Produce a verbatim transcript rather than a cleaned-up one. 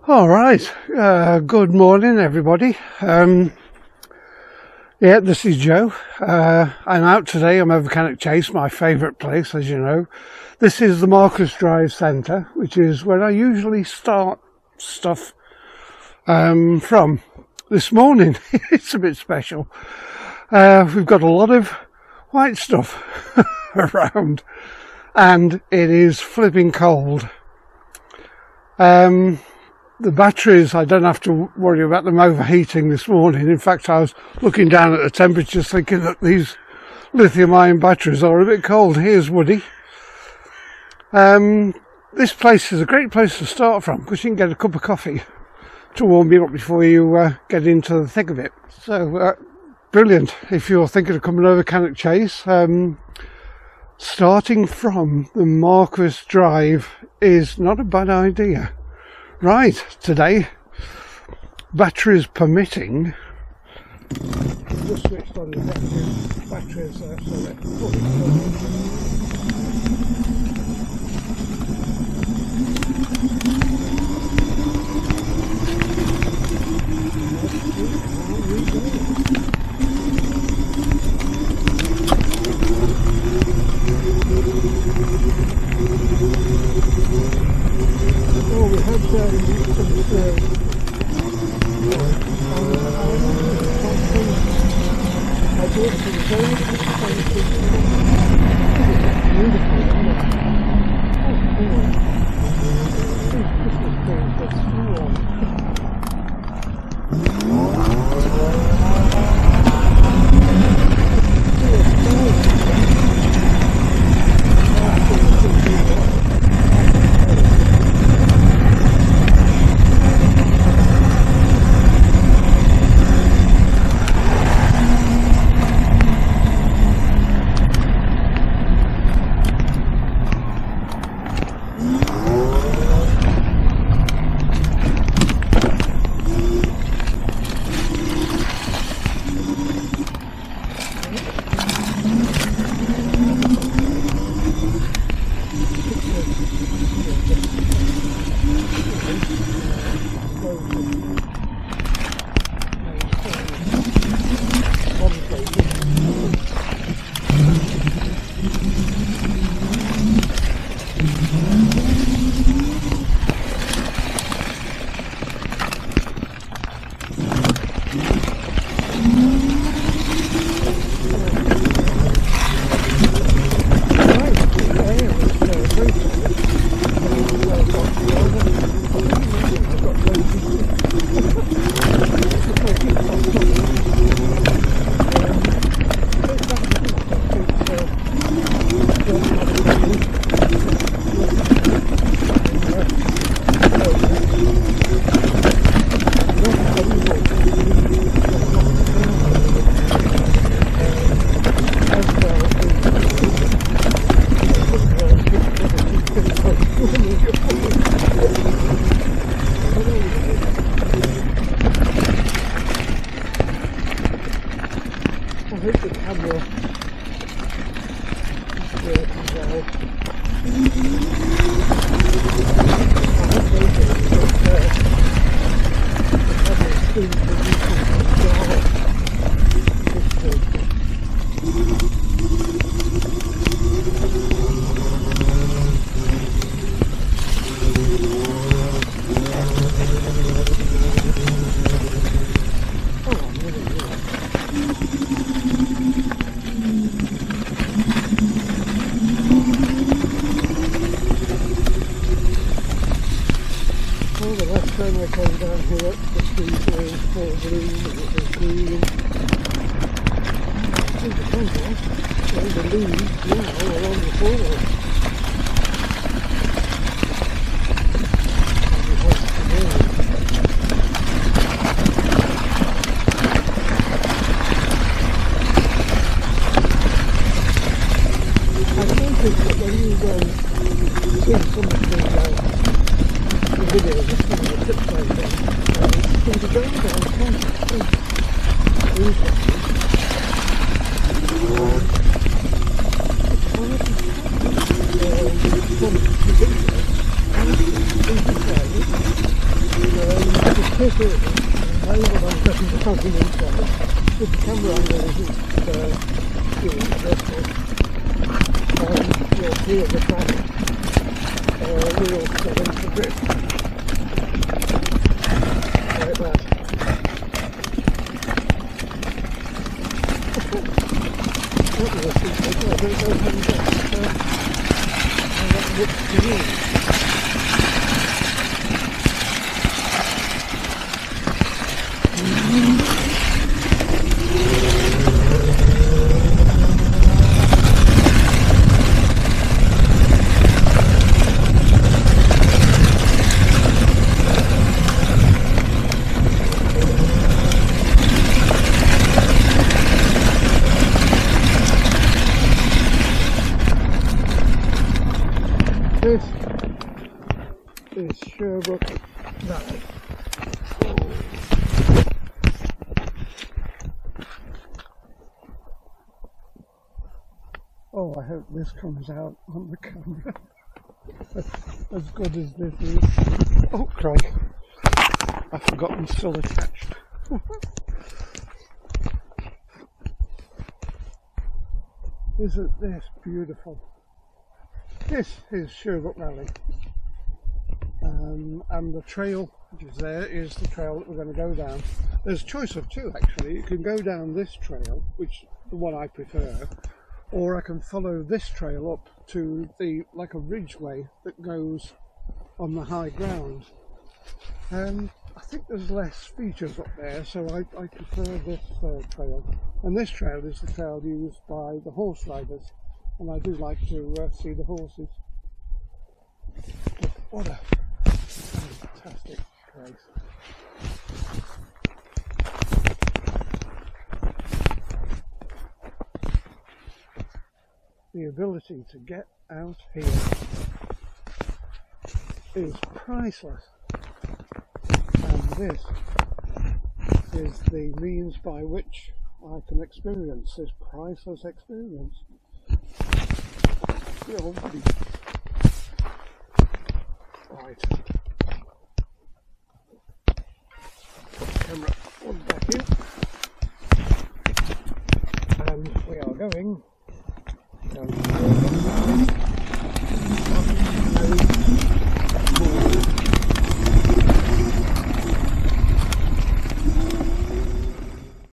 All right, uh, good morning everybody. Um, yeah, this is Joe. Uh, I'm out today. I'm over Cannock Chase, my favourite place, as you know. This is the Marcus Drive Centre, which is where I usually start stuff um, from. This morning, it's a bit special. Uh, we've got a lot of white stuff around, and it is flipping cold. Um... The batteries, I don't have to worry about them overheating this morning. In fact, I was looking down at the temperatures thinking that these lithium-ion batteries are a bit cold. Here's Woody. Um, this place is a great place to start from because you can get a cup of coffee to warm you up before you uh, get into the thick of it. So, uh, brilliant. If you're thinking of coming over Cannock Chase, um, starting from the Marcus Drive is not a bad idea. Right, today, batteries permitting, just switched on the batteries, batteries uh, so they're fully Oh, we had um, some uh, I bought some very expensive, beautiful, isn't it? Oh, this nice here, I know what I'm getting the talking inside. With the camera angle isn't uh, doing vertical. Um, you'll hear the front uh, wheels go into drift. Like that. That was a secret. I don't know how you get uh, how that looks to you. This is Sherbrooke Valley. Oh, I hope this comes out on the camera as good as this is. Oh, Craig, I've forgotten it's still attached. Isn't this beautiful? This is Sherbrooke Valley, um, and the trail which is there is the trail that we're going to go down. There's a choice of two actually. You can go down this trail, which the one I prefer, or I can follow this trail up to the like a ridgeway that goes on the high ground. Um, I think there's less features up there, so I, I prefer this uh, trail. And this trail is the trail used by the horse riders. And I do like to uh, see the horses. But what a fantastic place. The ability to get out here is priceless. And this is the means by which I can experience this priceless experience. Yeah, well, right. Camera on back in. And we are going down.